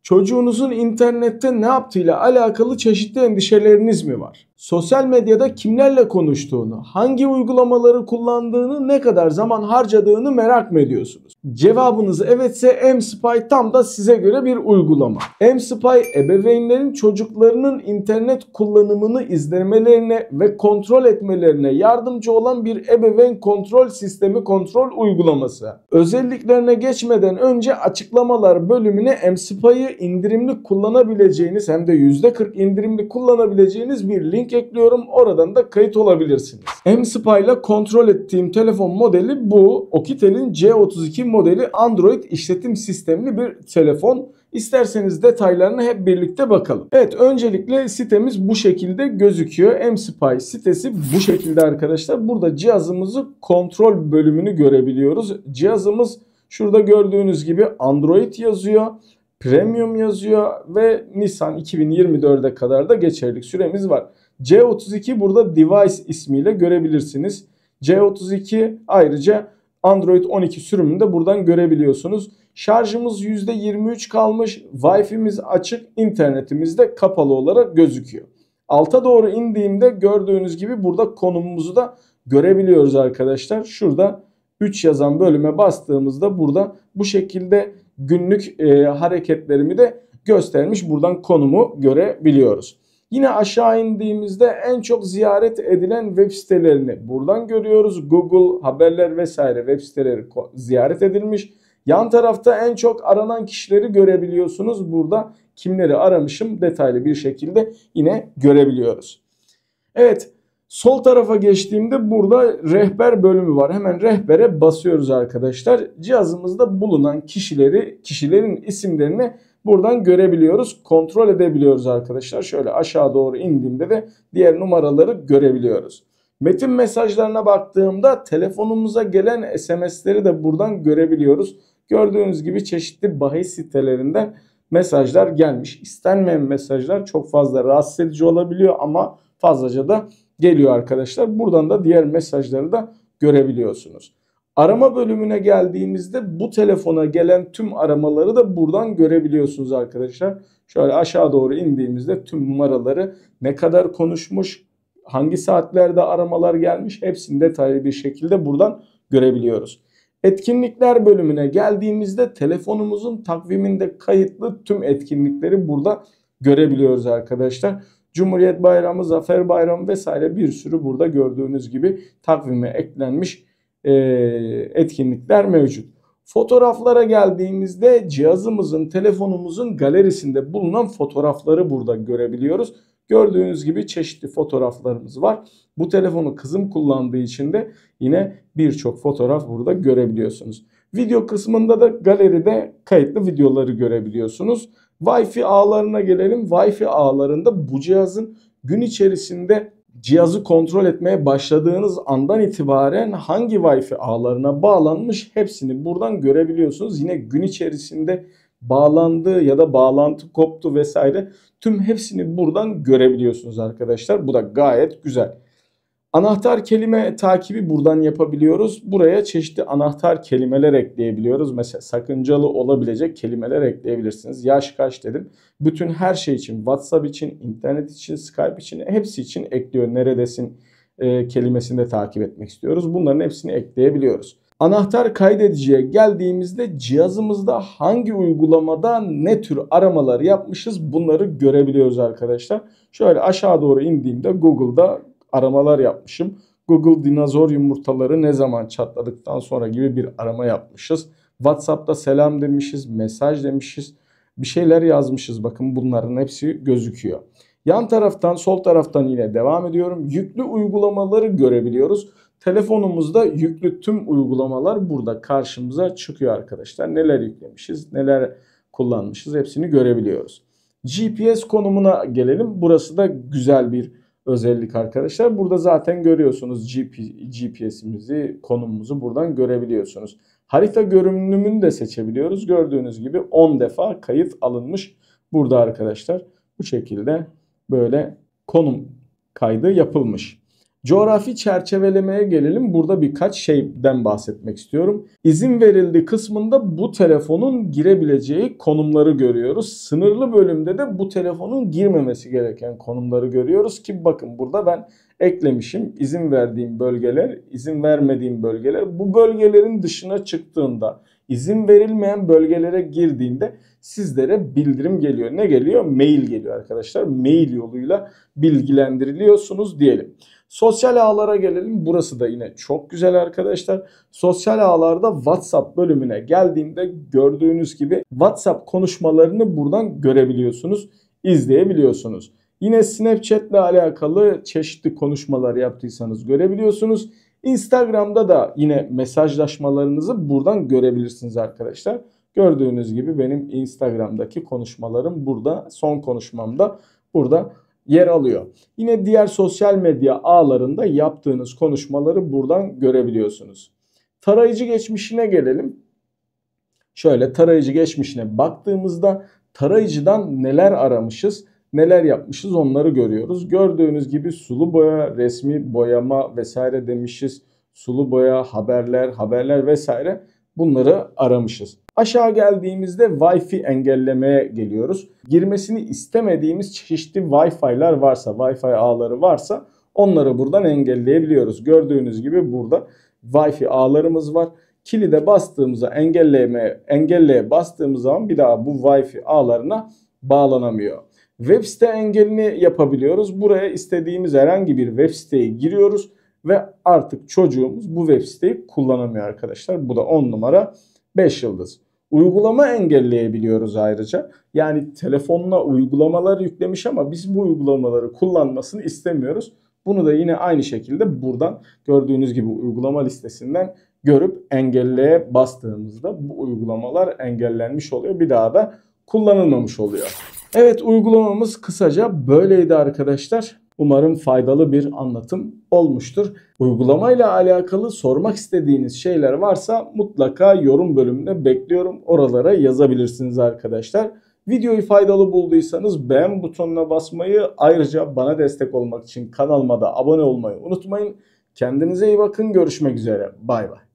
Çocuğunuzun internette ne yaptığıyla alakalı çeşitli endişeleriniz mi var? Sosyal medyada kimlerle konuştuğunu, hangi uygulamaları kullandığını, ne kadar zaman harcadığını merak mı ediyorsunuz? Cevabınız evetse mSpy tam da size göre bir uygulama. mSpy ebeveynlerin çocuklarının internet kullanımını izlemelerine ve kontrol etmelerine yardımcı olan bir ebeveyn kontrol sistemi kontrol uygulaması. Özelliklerine geçmeden önce açıklamalar bölümüne mSpy'ı indirimli kullanabileceğiniz hem de %40 indirimli kullanabileceğiniz bir link ekliyorum. Oradan da kayıt olabilirsiniz. mSpy ile kontrol ettiğim telefon modeli bu. Okitel'in C32 modeli Android işletim sistemli bir telefon. İsterseniz detaylarına hep birlikte bakalım. Evet, öncelikle sitemiz bu şekilde gözüküyor. mSpy sitesi bu şekilde arkadaşlar. Burada cihazımızı kontrol bölümünü görebiliyoruz. Cihazımız şurada gördüğünüz gibi Android yazıyor. Premium yazıyor ve Nisan 2024'e kadar da geçerlilik süremiz var. C32 burada device ismiyle görebilirsiniz. C32 ayrıca Android 12 sürümünü de buradan görebiliyorsunuz. Şarjımız %23 kalmış. Wi-Fi'miz açık. İnternetimiz de kapalı olarak gözüküyor. Alta doğru indiğimde gördüğünüz gibi burada konumumuzu da görebiliyoruz arkadaşlar. Şurada 3 yazan bölüme bastığımızda burada bu şekilde günlük hareketlerimi de göstermiş. Buradan konumu görebiliyoruz. Yine aşağı indiğimizde en çok ziyaret edilen web sitelerini buradan görüyoruz. Google, haberler vesaire web siteleri ziyaret edilmiş. Yan tarafta en çok aranan kişileri görebiliyorsunuz. Burada kimleri aramışım detaylı bir şekilde yine görebiliyoruz. Evet, sol tarafa geçtiğimde burada rehber bölümü var. Hemen rehbere basıyoruz arkadaşlar. Cihazımızda bulunan kişilerin isimlerini buradan görebiliyoruz. Kontrol edebiliyoruz arkadaşlar. Şöyle aşağı doğru indiğimde de diğer numaraları görebiliyoruz. Metin mesajlarına baktığımda telefonumuza gelen SMS'leri de buradan görebiliyoruz. Gördüğünüz gibi çeşitli bahis sitelerinden mesajlar gelmiş. İstenmeyen mesajlar çok fazla rahatsız edici olabiliyor ama fazlaca da geliyor arkadaşlar. Buradan da diğer mesajları da görebiliyorsunuz. Arama bölümüne geldiğimizde bu telefona gelen tüm aramaları da buradan görebiliyorsunuz arkadaşlar. Şöyle aşağı doğru indiğimizde tüm numaraları, ne kadar konuşmuş, hangi saatlerde aramalar gelmiş, hepsini detaylı bir şekilde buradan görebiliyoruz. Etkinlikler bölümüne geldiğimizde telefonumuzun takviminde kayıtlı tüm etkinlikleri burada görebiliyoruz arkadaşlar. Cumhuriyet Bayramı, Zafer Bayramı vesaire bir sürü burada gördüğünüz gibi takvime eklenmiş etkinlikler mevcut. Fotoğraflara geldiğimizde cihazımızın, telefonumuzun galerisinde bulunan fotoğrafları burada görebiliyoruz. Gördüğünüz gibi çeşitli fotoğraflarımız var. Bu telefonu kızım kullandığı için de yine birçok fotoğraf burada görebiliyorsunuz. Video kısmında da galeride kayıtlı videoları görebiliyorsunuz. Wi-Fi ağlarına gelelim. Wi-Fi ağlarında bu cihazın gün içerisinde cihazı kontrol etmeye başladığınız andan itibaren hangi Wi-Fi ağlarına bağlanmış hepsini buradan görebiliyorsunuz. Yine gün içerisinde bağlandı ya da bağlantı koptu vesaire tüm hepsini buradan görebiliyorsunuz arkadaşlar. Bu da gayet güzel. Anahtar kelime takibi buradan yapabiliyoruz. Buraya çeşitli anahtar kelimeler ekleyebiliyoruz. Mesela sakıncalı olabilecek kelimeler ekleyebilirsiniz. Yaş kaç dedim. Bütün her şey için, WhatsApp için, internet için, Skype için hepsi için ekliyor. Neredesin kelimesini de takip etmek istiyoruz. Bunların hepsini ekleyebiliyoruz. Anahtar kaydediciye geldiğimizde cihazımızda hangi uygulamada ne tür aramalar yapmışız bunları görebiliyoruz arkadaşlar. Şöyle aşağı doğru indiğimde Google'da aramalar yapmışım. Google dinozor yumurtaları ne zaman çatladıktan sonra gibi bir arama yapmışız. WhatsApp'ta selam demişiz, mesaj demişiz. Bir şeyler yazmışız. Bakın bunların hepsi gözüküyor. Yan taraftan, sol taraftan yine devam ediyorum. Yüklü uygulamaları görebiliyoruz. Telefonumuzda yüklü tüm uygulamalar burada karşımıza çıkıyor arkadaşlar. Neler yüklemişiz, neler kullanmışız hepsini görebiliyoruz. GPS konumuna gelelim. Burası da güzel bir özellik arkadaşlar. Burada zaten görüyorsunuz GPS'imizi, konumumuzu buradan görebiliyorsunuz. Harita görünümünü de seçebiliyoruz. Gördüğünüz gibi 10 defa kayıt alınmış burada arkadaşlar. Bu şekilde böyle konum kaydı yapılmış. Coğrafi çerçevelemeye gelelim. Burada birkaç şeyden bahsetmek istiyorum. İzin verildi kısmında bu telefonun girebileceği konumları görüyoruz. Sınırlı bölümde de bu telefonun girmemesi gereken konumları görüyoruz ki bakın burada ben eklemişim. İzin verdiğim bölgeler, izin vermediğim bölgeler. Bu bölgelerin dışına çıktığında, izin verilmeyen bölgelere girdiğinde sizlere bildirim geliyor. Ne geliyor? Mail geliyor arkadaşlar. Mail yoluyla bilgilendiriliyorsunuz diyelim. Sosyal ağlara gelelim. Burası da yine çok güzel arkadaşlar. Sosyal ağlarda WhatsApp bölümüne geldiğimde gördüğünüz gibi WhatsApp konuşmalarını buradan görebiliyorsunuz, izleyebiliyorsunuz. Yine Snapchat ile alakalı çeşitli konuşmalar yaptıysanız görebiliyorsunuz. Instagram'da da yine mesajlaşmalarınızı buradan görebilirsiniz arkadaşlar. Gördüğünüz gibi benim Instagram'daki konuşmalarım burada, son konuşmamda burada yer alıyor. Yine diğer sosyal medya ağlarında yaptığınız konuşmaları buradan görebiliyorsunuz. Tarayıcı geçmişine gelelim. Şöyle tarayıcı geçmişine baktığımızda tarayıcıdan neler aramışız, neler yapmışız onları görüyoruz. Gördüğünüz gibi sulu boya, resmi boyama vesaire demişiz. Sulu boya, haberler vesaire bunları aramışız. Aşağı geldiğimizde Wi-Fi engellemeye geliyoruz. Girmesini istemediğimiz çeşitli Wi-Fi'ler varsa, Wi-Fi ağları varsa onları buradan engelleyebiliyoruz. Gördüğünüz gibi burada Wi-Fi ağlarımız var. Kilide bastığımızda engelleye bastığımız zaman bir daha bu Wi-Fi ağlarına bağlanamıyor. Web site engelini yapabiliyoruz. Buraya istediğimiz herhangi bir web siteyi giriyoruz ve artık çocuğumuz bu web siteyi kullanamıyor arkadaşlar. Bu da 10 numara 5 yıldız. Uygulama engelleyebiliyoruz ayrıca. Yani telefonuna uygulamalar yüklemiş ama biz bu uygulamaları kullanmasını istemiyoruz. Bunu da yine aynı şekilde buradan gördüğünüz gibi uygulama listesinden görüp engelleye bastığımızda bu uygulamalar engellenmiş oluyor. Bir daha da kullanılmamış oluyor. Evet, uygulamamız kısaca böyleydi arkadaşlar. Umarım faydalı bir anlatım olmuştur. Uygulamayla alakalı sormak istediğiniz şeyler varsa mutlaka yorum bölümüne bekliyorum. Oralara yazabilirsiniz arkadaşlar. Videoyu faydalı bulduysanız beğen butonuna basmayı, ayrıca bana destek olmak için kanalıma da abone olmayı unutmayın. Kendinize iyi bakın. Görüşmek üzere. Bay bay.